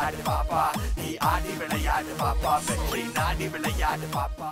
விளையாடு பாப்பா நீ ஆடி விளையாடு பாப்பா வெற்றி நாடி விளையாடு பாப்பா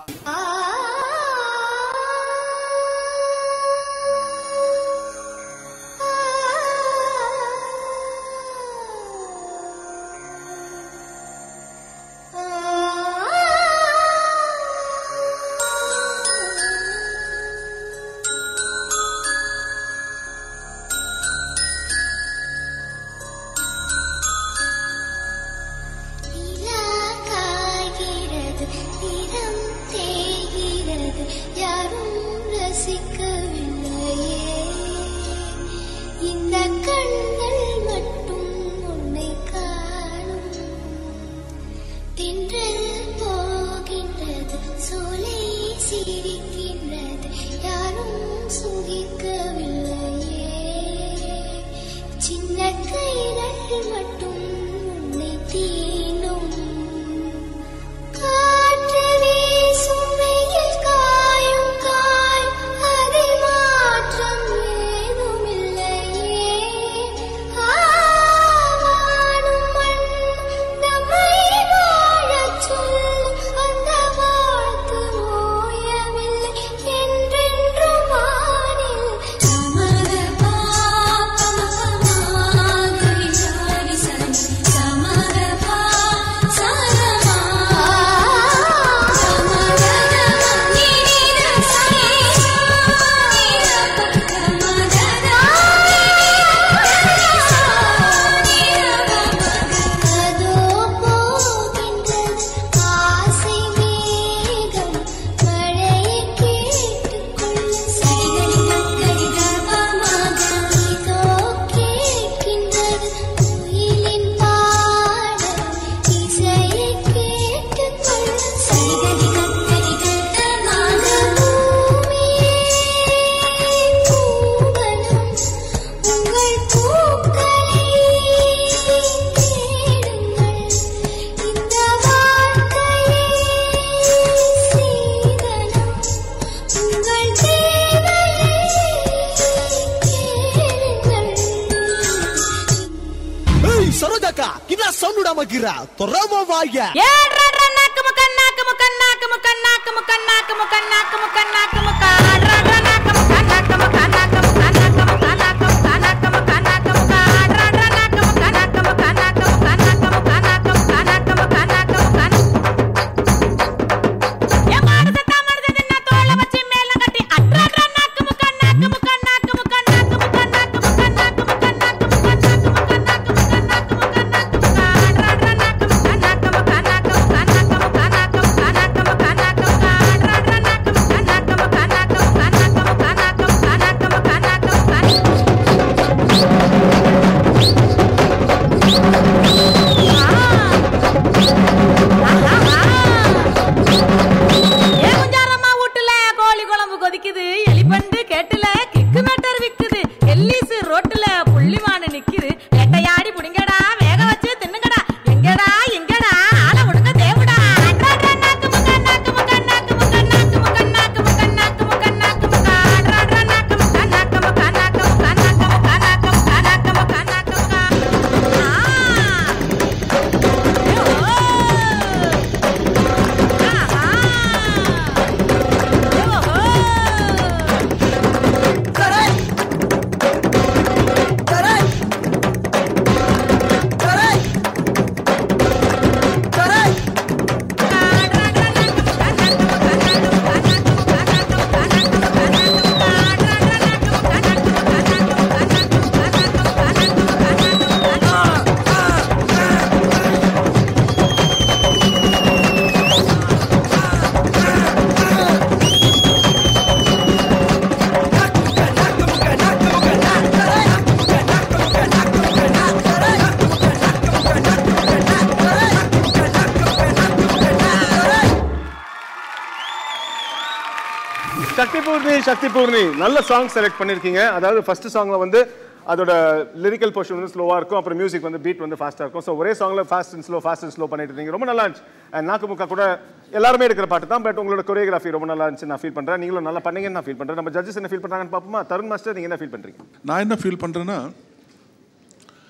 சக்தி பூர்ணி நல்ல சாங் செலக்ட் பண்ணிருக்கீங்க. அதாவது ஃபர்ஸ்ட் சாங்ல வந்து அதோட லிரிக்கல் போர்ஷன் வந்து ஸ்லோவா இருக்கும், அப்புறம் மியூசிக் வந்து பீட் வந்து ஃபாஸ்டா இருக்கும். ஸோ ஒரே சாங்ல ஃபாஸ்ட் அண்ட் ஸ்லோ பண்ணிட்டு இருந்தீங்க. ரொம்ப நல்லா இருந்துச்சு. அண்ட் நாக்குமுக்கா கூட எல்லாருமே எடுக்கிற பாட்டு தான், பட் உங்களோட கொரியோகிராஃபி ரொம்ப நல்லா இருந்துச்சு நான் ஃபீல் பண்றேன். நீங்களும் நல்லா பண்ணீங்கன்னு நான் ஃபீல் பண்றேன். நம்ம ஜட்ஜஸ் என்ன ஃபீல் பண்றாங்கன்னு பார்ப்போமா? தருண் மாஸ்டர் நீங்க என்ன ஃபீல் பண்றீங்க? நான் என்ன ஃபீல் பண்றேன்னா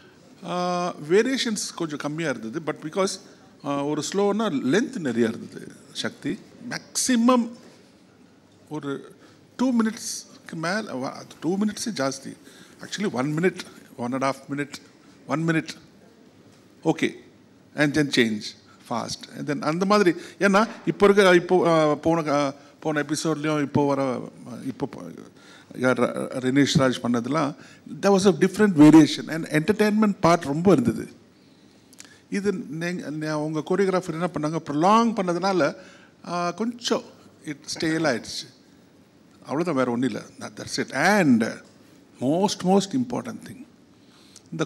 வேரியேஷன்ஸ் கொஞ்சம் கம்மியாக இருந்தது. பட் பிகாஸ் ஒரு ஸ்லோன்னா லென்த் நிறையா இருந்தது சக்தி. மேக்ஸிமம் ஒரு 2 மினிட்ஸ்க்கு மேலே, 2 மினிட்ஸே ஜாஸ்தி. Actually 1 minute, 1.5 minute, 1 minute okay and then change fast and then அந்த மாதிரி. ஏன்னா இப்போ போன எபிசோட்லேயும் இப்போ ரினேஷ் ராஜ் பண்ணதெல்லாம் there was a different variation and entertainment part ரொம்ப இருந்தது. இது உங்கள் கோரியோகிராஃபர் என்ன பண்ணாங்க, ப்ரொலாங் பண்ணதுனால கொஞ்சம் ஸ்டேல் ஆயிடுச்சு. அவ்வளோதான், வேறு ஒன்றும் இல்லை. That's it. And most important thing, இந்த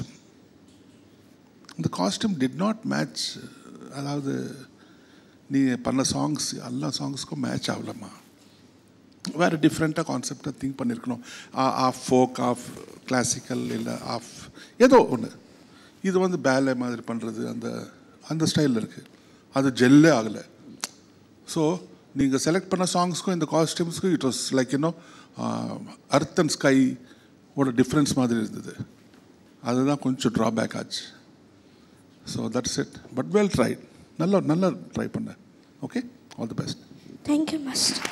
காஸ்டியூம் டிட் நாட் மேட்ச். அதாவது நீ பண்ண சாங்ஸ் எல்லா சாங்ஸ்க்கும் மேட்ச் ஆகலம்மா. வேறு டிஃப்ரெண்ட்டாக கான்செப்டாக திங்க் பண்ணியிருக்கணும். ஆஃப் ஃபோக், ஆஃப் கிளாசிக்கல், இல்லை ஆஃப் ஏதோ ஒன்று. இது வந்து பேலே மாதிரி பண்ணுறது அந்த ஸ்டைலில் இருக்குது. அது ஜெல்லே ஆகலை. ஸோ நீங்கள் செலக்ட் பண்ண சாங்ஸ்க்கும் இந்த காஸ்டியூம்ஸ்க்கும் it was like earth and sky ஓட டிஃப்ரென்ஸ் மாதிரி இருந்தது. அதுதான் கொஞ்சம் ட்ராபேக் ஆச்சு. So that's it. But well tried. நல்லா ட்ரை பண்ணேன். Okay, all the best. Thank you master.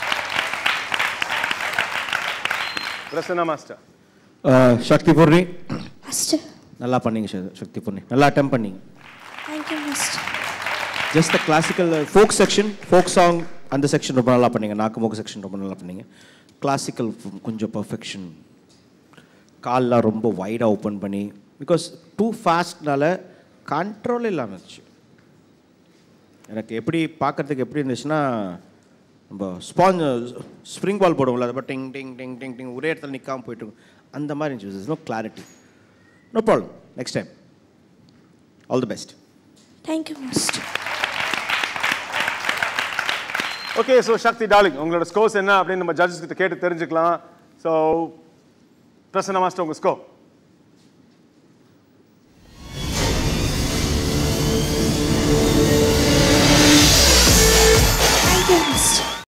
Prasanna master. Sakthi Poorni master நல்லா பண்ணீங்க. சக்தி பூர்ணி நல்லா அட்டெம்ப்ட் பண்ணீங்க. Thank you master. Just the classical folk section, folk song அந்த செக்ஷன் ரொம்ப நல்லா பண்ணீங்க. நாக்குமோக்கு செக்ஷன் ரொம்ப நல்லா பண்ணீங்க. கிளாசிக்கல் கொஞ்சம் பர்ஃபெக்ஷன், கால்லாம் ரொம்ப வைடாக ஓப்பன் பண்ணி, பிகாஸ் டூ ஃபாஸ்ட்னால கண்ட்ரோல் இல்லாமல் இருந்துச்சு. எனக்கு எப்படி பார்க்குறதுக்கு எப்படி இருந்துச்சுன்னா, நம்ம ஸ்ப்ரிங் பால் போடுவோம்ல, அதை டிங் டிங் டிங் டிங் டிங் ஒரே இடத்துல நிற்காமல் போயிட்டு அந்த மாதிரி இருந்துச்சு. No clarity. No problem, next time. All the best. Thank you master. Okay, so Sakthi darling, உங்களோட ஸ்கோர்ஸ் என்ன அப்படின்னு நம்ம ஜட்ஜஸ் கிட்ட கேட்டு தெரிஞ்சுக்கலாம். ஸோ பிரசன்னா மாஸ்டர், உங்கள் ஸ்கோர்?